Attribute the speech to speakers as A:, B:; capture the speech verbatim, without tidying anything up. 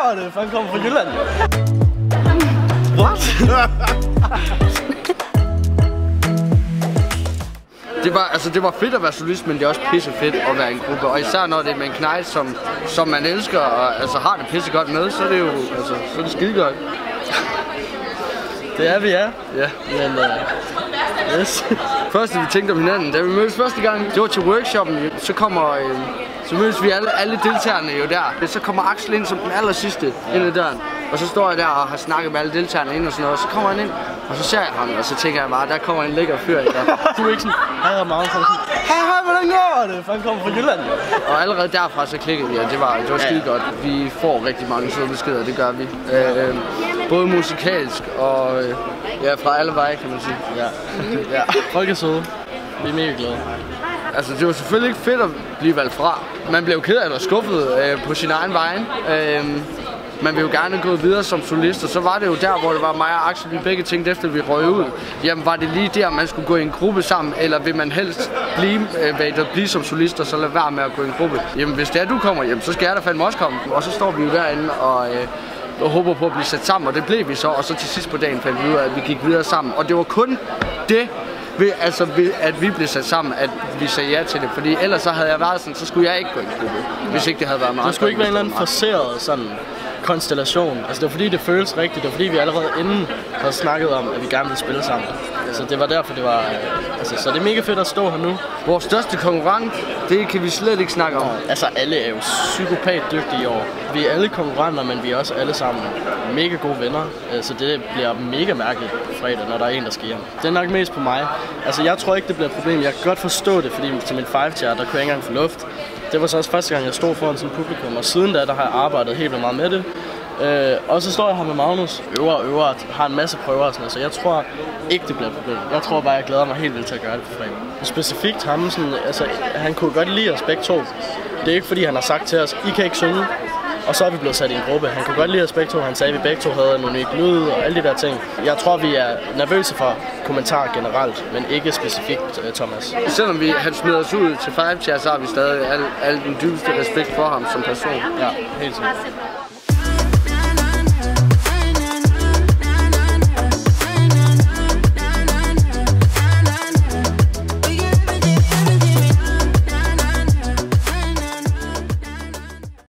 A: lort, for han kommer fra Jylland. What?
B: Det var, altså, det var fedt at være solist, men det er også pisse fedt at være en gruppe. Og især når det er med en knægt, som, som man elsker og altså, har det pisse godt med, så er det jo altså, så er det skide godt.
A: Det er vi, ja.
B: Ja.
A: Men, uh, yes.
B: Første vi tænkte om hinanden, da vi mødtes første gang, det var til workshoppen, så kommer, øh, så mødes vi alle, alle deltagerne jo der. Så kommer Axel ind som den aller sidste ind ad døren. Og så står jeg der og har snakket med alle deltagerne ind og sådan noget, og så kommer han ind, og så ser jeg ham, og så tænker jeg bare, der kommer en lækker fyr i der.
A: Du er ikke sådan, hej Ramon, sådan hej hej, hvordan går det? For han kommer fra Jylland.
B: Og allerede derfra så klikkede vi, og det var, det var skide godt. Vi får rigtig mange søde beskeder, det gør vi. Øh, både musikalsk og øh, ja, fra alle veje, kan man sige.
A: Ja, ja. Folk er søde. Vi er mega glade.
B: Altså, det var selvfølgelig ikke fedt at blive valgt fra. Man blev ked af eller skuffet øh, på sin egen vej. Øh, Man ville jo gerne gå videre som solist, og så var det jo der, hvor det var mig og Axel, vi begge tænkte efter, vi røg ud. Jamen, var det lige der, man skulle gå i en gruppe sammen, eller vil man helst blive, øh, blive som solist, og så lade være med at gå i en gruppe? Jamen, hvis det er, du kommer hjem, så skal jeg da fandme også komme. Og så står vi jo derinde og, øh, og håber på at blive sat sammen, og det blev vi så. Og så til sidst på dagen fandt vi ud af, at vi gik videre sammen. Og det var kun det, ved, altså, ved, at vi blev sat sammen, at vi sagde ja til det. Fordi ellers så havde jeg været sådan, så skulle jeg ikke gå i en gruppe, hvis ikke det havde været meget.
A: Det skulle ikke være en eller anden forceret sådan konstellation. Altså det var fordi det føles rigtigt, det var fordi vi allerede inden havde snakket om, at vi gerne ville spille sammen. Så det var derfor det var, altså så det er mega fedt at stå her nu.
B: Vores største konkurrent, det kan vi slet ikke snakke om.
A: Altså alle er jo psykopat dygtige i år. Vi er alle konkurrenter, men vi er også alle sammen mega gode venner. Så det bliver mega mærkeligt fredag, når der er en, der sker. Det er nok mest på mig. Altså jeg tror ikke, det bliver et problem. Jeg kan godt forstå det, fordi til min five-tier, der kunne jeg ikke engang få luft. Det var så også første gang, jeg stod foran sådan publikum, og siden da, der har jeg arbejdet helt vildt meget med det. Øh, og så står jeg her med Magnus, øver og øver, har en masse prøver og sådan noget, så jeg tror ikke, det bliver et problem. Jeg tror bare, jeg glæder mig helt vildt til at gøre det på fredag. Specifikt ham, sådan, altså, han kunne godt lide os begge to. Det er ikke fordi, han har sagt til os, I kan ikke synge, og så er vi blevet sat i en gruppe. Han kunne godt lide os begge to, han sagde, at vi begge to havde nogle unik lyd og alle de der ting. Jeg tror, vi er nervøse for kommentarer generelt, men ikke specifikt uh, Thomas.
B: Selvom vi, han smider os ud til five-tier, så har vi stadig al, al den dybeste respekt for ham som person.
A: Ja, helt sikkert.